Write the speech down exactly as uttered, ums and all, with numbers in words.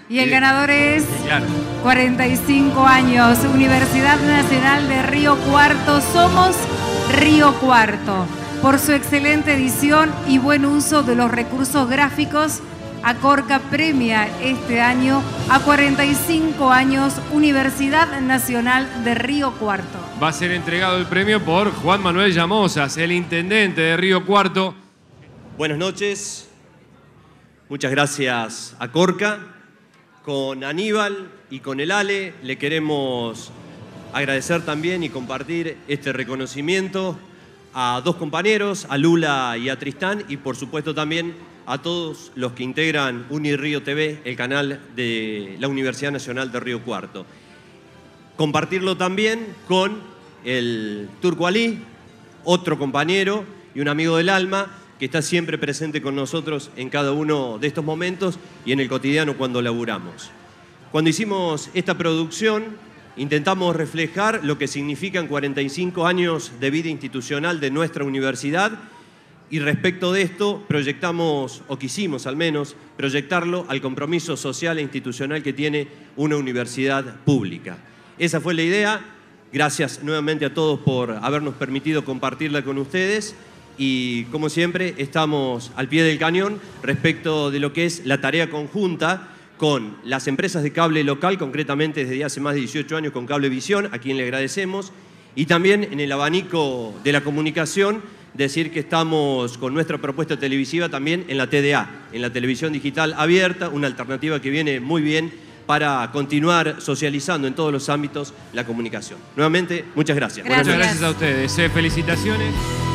Y el ganador es Claro. cuarenta y cinco años, Universidad Nacional de Río Cuarto. Somos Río Cuarto. Por su excelente edición y buen uso de los recursos gráficos, Acorca premia este año a cuarenta y cinco años Universidad Nacional de Río Cuarto. Va a ser entregado el premio por Juan Manuel Llamosas, el intendente de Río Cuarto. Buenas noches. Muchas gracias, Acorca. Con Aníbal y con el Ale le queremos agradecer también y compartir este reconocimiento a dos compañeros, a Lula y a Tristán, y por supuesto también a todos los que integran Unirío T V, el canal de la Universidad Nacional de Río Cuarto. Compartirlo también con el Turco Ali, otro compañero y un amigo del alma que está siempre presente con nosotros en cada uno de estos momentos y en el cotidiano cuando laburamos. Cuando hicimos esta producción, intentamos reflejar lo que significan cuarenta y cinco años de vida institucional de nuestra universidad, y respecto de esto proyectamos, o quisimos al menos, proyectarlo al compromiso social e institucional que tiene una universidad pública. Esa fue la idea. Gracias nuevamente a todos por habernos permitido compartirla con ustedes. Y como siempre estamos al pie del cañón respecto de lo que es la tarea conjunta con las empresas de cable local, concretamente desde hace más de dieciocho años con Cablevisión, a quien le agradecemos, y también en el abanico de la comunicación, decir que estamos con nuestra propuesta televisiva también en la T D A, en la televisión digital abierta, una alternativa que viene muy bien para continuar socializando en todos los ámbitos la comunicación. Nuevamente, muchas gracias. Gracias. Muchas gracias a ustedes. Eh, felicitaciones.